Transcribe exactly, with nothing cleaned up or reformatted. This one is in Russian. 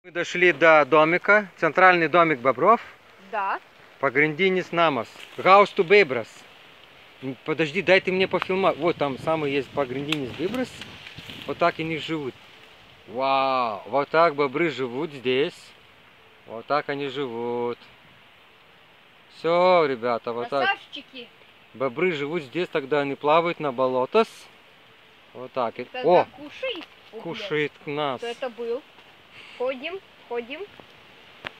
Мы дошли до домика, центральный домик бобров. Да. Пограндинис намас. House to Bebras. Подожди, дай ты мне пофильмать. Вот там самый есть Пограндинис Bebras. Вот так они живут. Вау! Вот так бобры живут здесь. Вот так они живут. Все, ребята, вот Красавчики. так. Бобры живут здесь, тогда они плавают на болотос. Вот так. Тогда О! кушает. Кушает нас. Кто это был? Ходим, ходим.